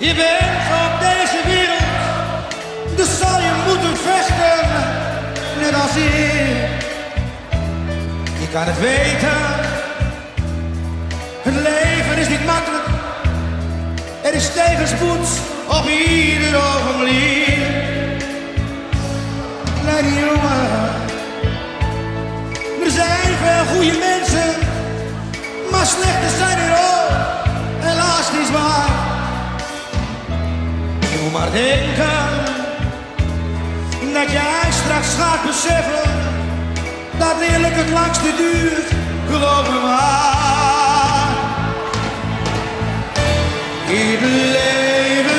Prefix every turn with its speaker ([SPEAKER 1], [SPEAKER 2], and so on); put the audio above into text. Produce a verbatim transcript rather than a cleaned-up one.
[SPEAKER 1] Je bent op deze wereld, dus zal je moeten vechten, net als ik. Je kan het weten, het leven is niet makkelijk. Er is tegenspoed op ieder ogenblik. Kleine jongen, er zijn veel goede mensen, maar slechte zijn er ook, helaas niet waar. Je moet maar denken, dat jij straks gaat beseffen, dat eerlijk het langste duurt, geloof me maar. Ieder leven